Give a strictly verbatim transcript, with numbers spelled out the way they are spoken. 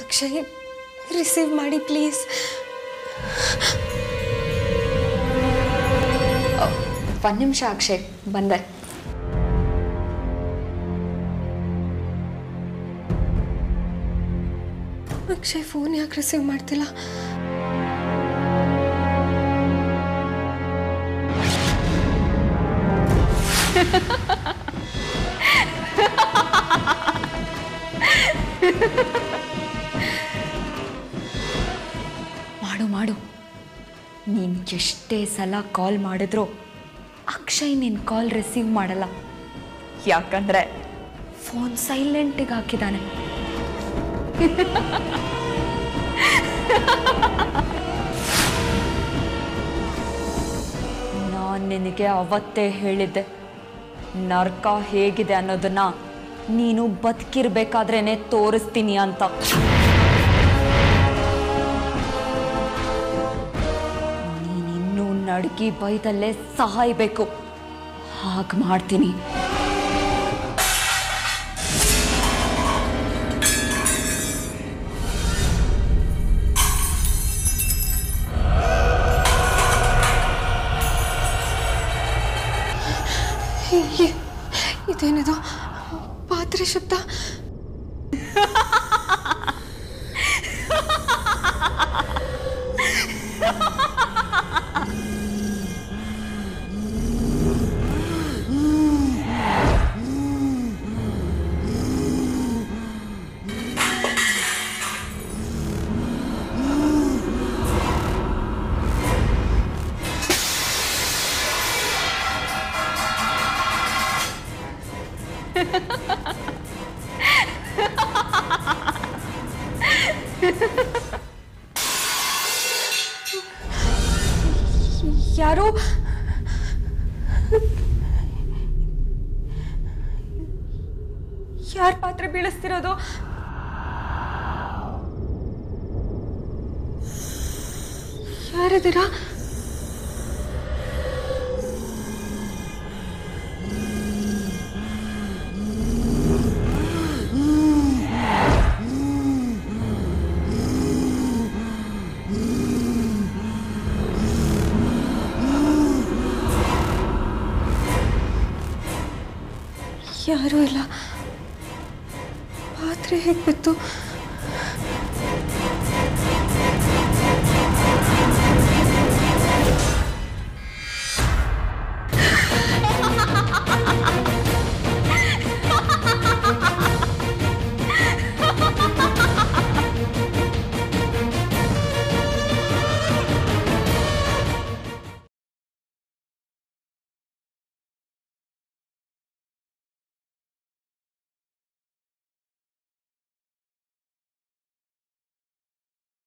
Akshay receive ಮಾಡಿ please. ಒಂದು ನಿಮಿಷ ಅಕ್ಷಯ್, ಬಂದೆ. ಅಕ್ಷಯ್ ಫೋನ್ ಯಾಕೆ ರಿಸೀವ್ ಮಾಡ್ತಿಲ್ಲ? ಮಾಡು ಮಾಡು, ನೀನು ಎಷ್ಟೇ ಸಲ ಕಾಲ್ ಮಾಡಿದ್ರು ಅಕ್ಷಯ್ ನಿನ್ನ ಕಾಲ್ ರಿಸೀವ್ ಮಾಡಲ್ಲ. ಯಾಕಂದ್ರೆ ಫೋನ್ ಸೈಲೆಂಟಿಗೆ ಹಾಕಿದ್ದಾನೆ. ನಾನು ನಿನಗೆ ಅವತ್ತೇ ಹೇಳಿದ್ದೆ, ನರ್ಕ ಹೇಗಿದೆ ಅನ್ನೋದನ್ನ ನೀನು ಬದುಕಿರ್ಬೇಕಾದ್ರೇನೆ ತೋರಿಸ್ತೀನಿ ಅಂತ. ನೀನಿನ್ನೂ ನಡುಗಿ ಬೈದಲ್ಲೇ ಸಾಯಬೇಕು, ಹಾಗೆ ಮಾಡ್ತೀನಿ. ಇದೇನಿದು ಪಾತ್ರೆ ಶಬ್ದ? ಯಾರು ಯಾರು ಪಾತ್ರೆ ಬೀಳಿಸ್ತಿರೋದು? ಯಾರಿದ್ದೀರಾ? ಯಾರೂ ಇಲ್ಲ. ಪಾತ್ರೆ ಹೇಗೆ ಬಿತ್ತು?